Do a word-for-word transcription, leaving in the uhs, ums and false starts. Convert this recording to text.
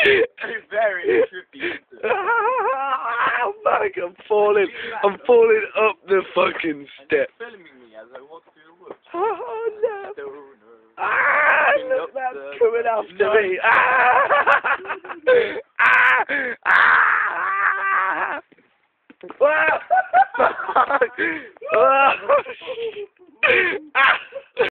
Very trippy. Oh, fuck, I'm falling. I'm falling up the fucking step. Filming me as I walk through the woods. Oh, no. Don't know. Ah, look, that's coming after me. Ah! Ah! Ah! Ah! Fuck! Ah! Ah!